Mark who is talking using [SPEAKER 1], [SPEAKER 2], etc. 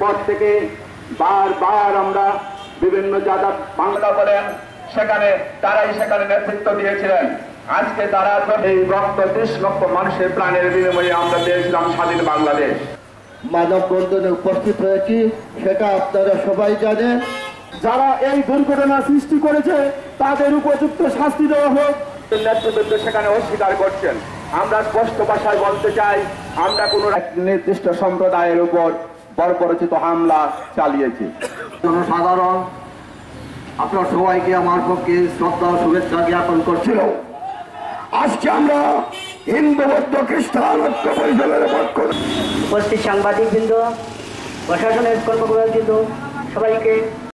[SPEAKER 1] পর থেকে বারবার আমরা বিভিন্ন জায়গা বাংলা বলেন সেখানে তারাই সেখানে নেতৃত্ব দিয়েছিলেন। আজকে তারা এই রক্ত 30 লক্ষ মানুষের প্রাণের বিনিময়ে আমরা পেয়েছিলাম স্বাধীন বাংলাদেশ।
[SPEAKER 2] মানববন্ধনে উপস্থিত হয়েছি সেটা আপনারা সবাই জানেন।
[SPEAKER 3] যারা এই দুর্ঘটনা সৃষ্টি করেছে তাদের উপযুক্ত শাস্তি দেওয়া হোক।
[SPEAKER 1] নেতৃবৃন্দ সেখানে অস্বীকার করছেন। আমরা স্পষ্ট ভাষায় বলতে চাই, আমরা কোন এক নির্দিষ্ট সম্প্রদায়ের উপর বর্বরচিত হামলা চালিয়েছি।
[SPEAKER 2] জনসাধারণ আপনার সবাইকে আমার পক্ষে শ্রদ্ধা ও শুভেচ্ছা জ্ঞাপন করছিল। আজকে আমরা হিন্দু বৌদ্ধ খ্রিস্টান ঐক্য পরিষদের পক্ষ
[SPEAKER 4] উপস্থিত সাংবাদিকবৃন্দ, প্রশাসনের কর্মকর্তাবৃন্দ সবাইকে